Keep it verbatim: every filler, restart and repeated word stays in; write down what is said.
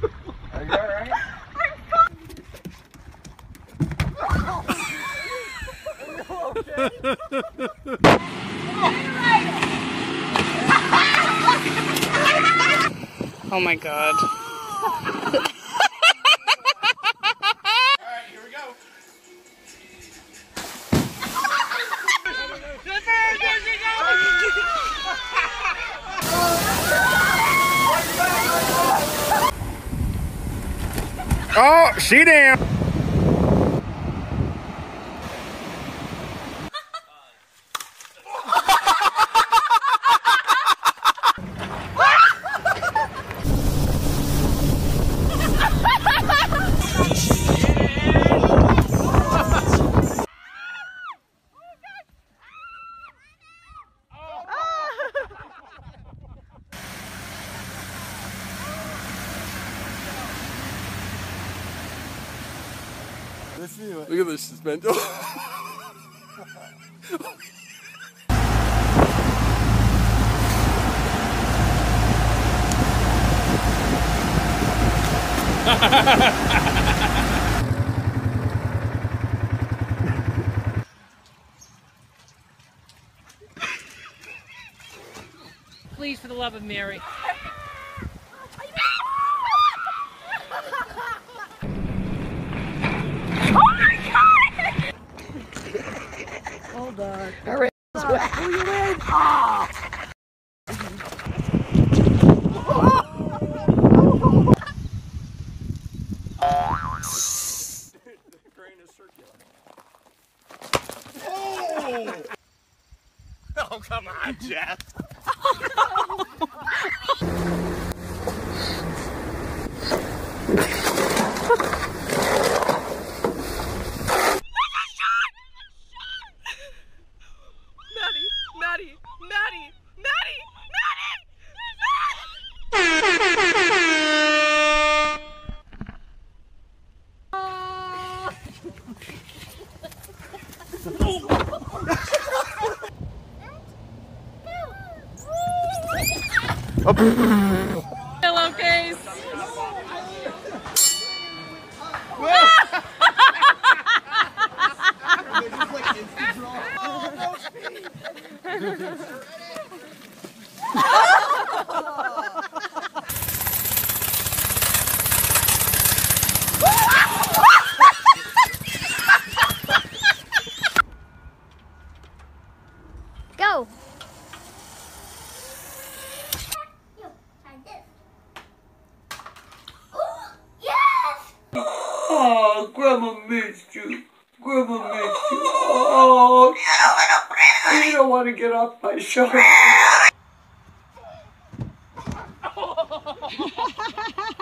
Are you alright? Oh my god. Alright, here we go. Oh, she down. Look at this suspension. Please, for the love of Mary. Hold on. Her is wet. Who you in? Oh. The grain is circular. Oh! Oh, come on, Jeff. Maddie! Maddie! Maddie! Pillowcase! Go! Oh, Grandma missed you. Grandma missed you. Oh, you don't want to get off my shoulder.